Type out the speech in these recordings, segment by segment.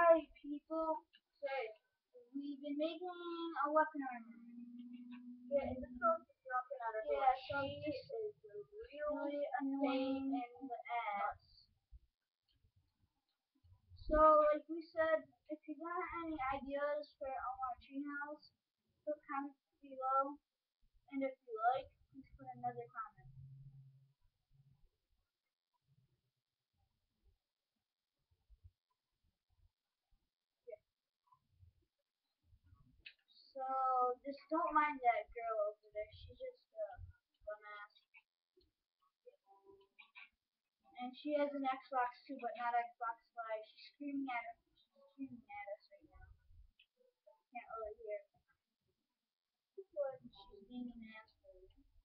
Sorry, people. Say, we've been making a weapon armor. Yeah, and this girl's dropping out of her. Yeah, so this is really annoying in the ass. So, like we said, if you got any ideas for our treehouse, put comments below. And if you like, please put another comment. Yeah. So, just don't mind that girl over there. She's just a dumbass. And she has an Xbox too, but not Xbox Live. She's screaming at us. She's screaming at us right now. Can't really hear. But she's being an asshole.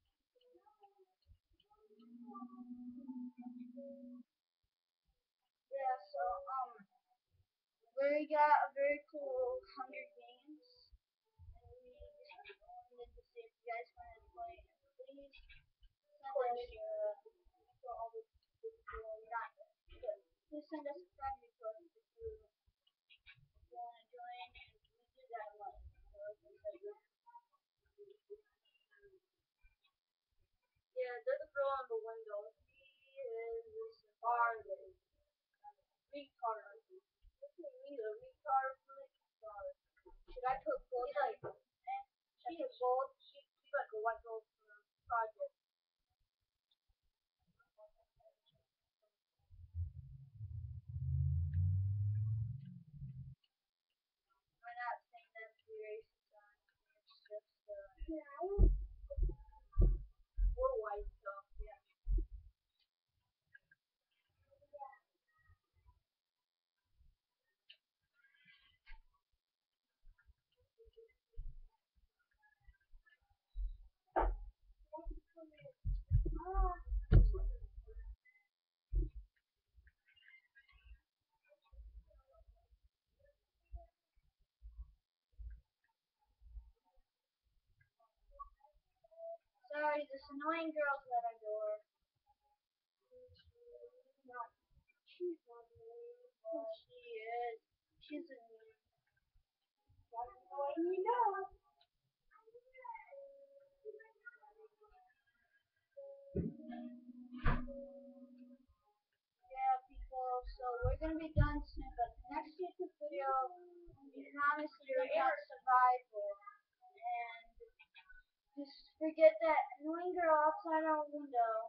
Yeah, so we got a very cool Hunger Games, and we just wanted to see if you guys wanted to play. And please send us for all the people, not good. Please send us a friend request if you want to join, and we do that a lot. So yeah, there's a girl on the window. She is retarded. Retard. This is me, a retard. Retard. Should I put gold? Like, she is gold. She's like a white girl from the project. We're not saying that to be racist on. It's just we're white stuff. Yeah. Sorry, this annoying girl's at our door. She's not annoying. She is. She's annoying. You know. Yeah, people. So we're gonna be done soon, but the next YouTube video, we promise you about survival, and just forget that annoying girl outside our window.